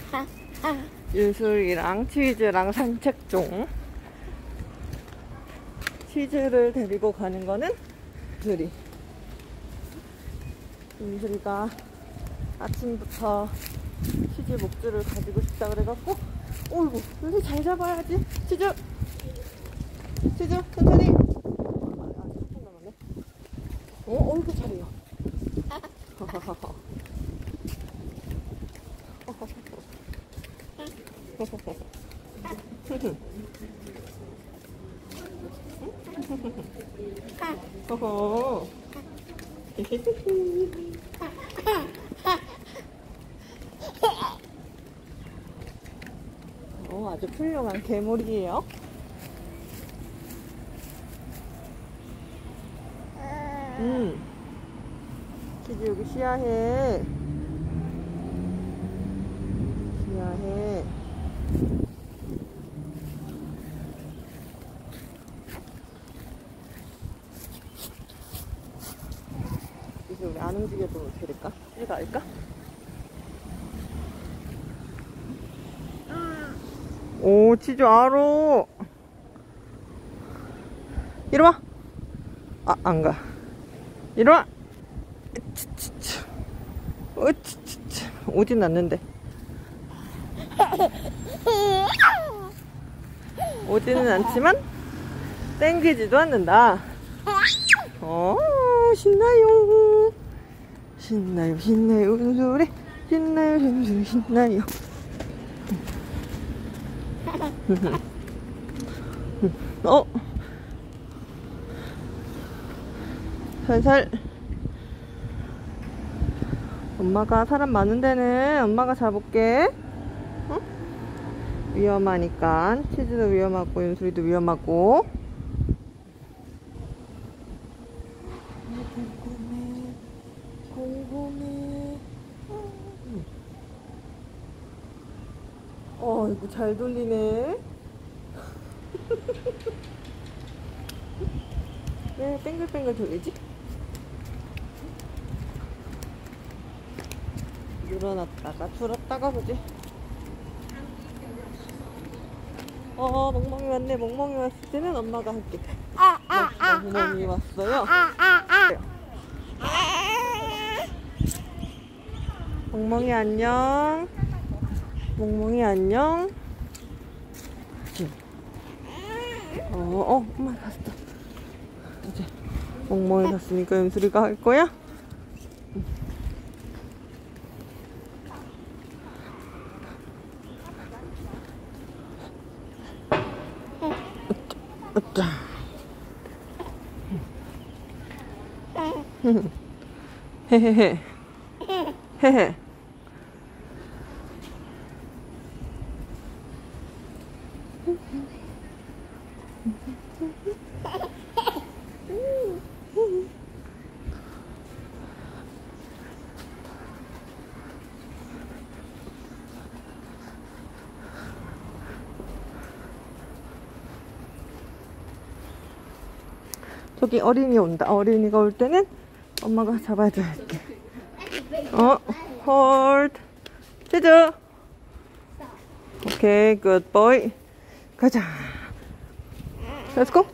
윤슬이랑 치즈랑 산책 중. 치즈를 데리고 가는 거는 윤슬이가 아침부터 치즈 목줄을 가지고 싶다 그래갖고, 어이구, 윤슬이 잘 잡아야지. 치즈 천천히. 조금 남았네. 어이구, 잘해요. 아주 훌륭한 괴물이에요. 치즈 여기 시야해. 이제 우리 안 움직여도 어떻게 될까? 치즈가 알까? 오, 치즈 알어. 이리와. 안 가. 이리와. 오진 않는데. 오지는 않지만 땡기지도 않는다. 신나요. 은솔이. 신나요. 살살. 엄마가 사람 많은 데는 엄마가 잡을게. 위험하니까. 치즈도 위험하고 윤슬이도 위험하고. 궁금해. 이거 잘 돌리네. 왜 뱅글뱅글 돌리지? 늘어났다가 줄었다가 보지. 멍멍이 왔네. 멍멍이 왔을 때는 엄마가 할게. 멍멍이 왔어요. 멍멍이 안녕. 멍멍이 안녕. 엄마 갔어. 이제 멍멍이 갔으니까 윤슬이가 할 거야? 헤헤헤. 저기 어린이 온다. 어린이가 올 때는 엄마가 잡아줘야 할게. 홀드. 치즈. 오케이, good boy. 가자. Let's go.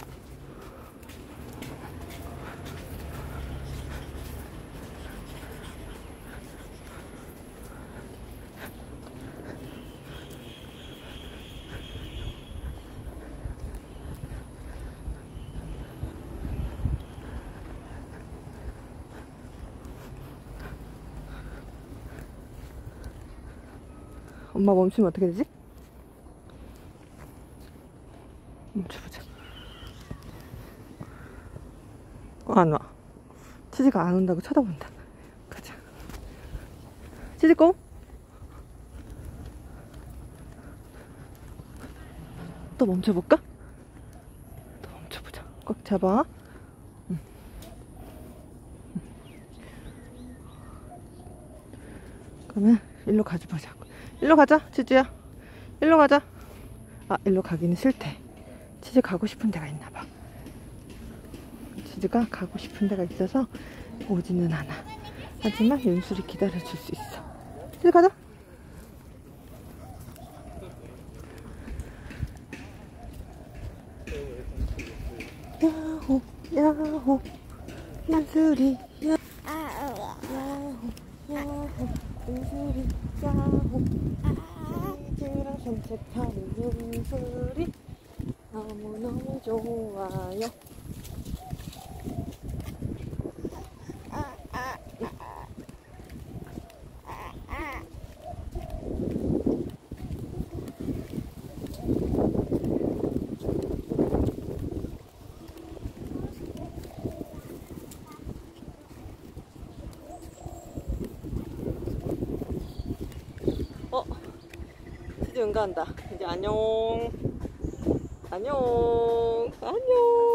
엄마 멈추면 어떻게 되지? 멈춰보자. 안 와. 치즈가 안 온다고 쳐다본다. 가자. 치즈 고! 또 멈춰볼까? 또 멈춰보자. 꽉 잡아. 그러면 일로 가져보자. 일로 가자, 치즈야. 일로 가자. 일로 가기는 싫대. 치즈 가고 싶은 데가 있나봐. 치즈가 가고 싶은 데가 있어서 오지는 않아. 하지만 윤슬이 기다려줄 수 있어. 치즈 가자. 야호 눈소리 야호 야호 눈소리 야호 애기랑 산책하는 눈소리 너무너무 좋아요. 드디어 응가한다. 이제 안녕. 안녕. 안녕.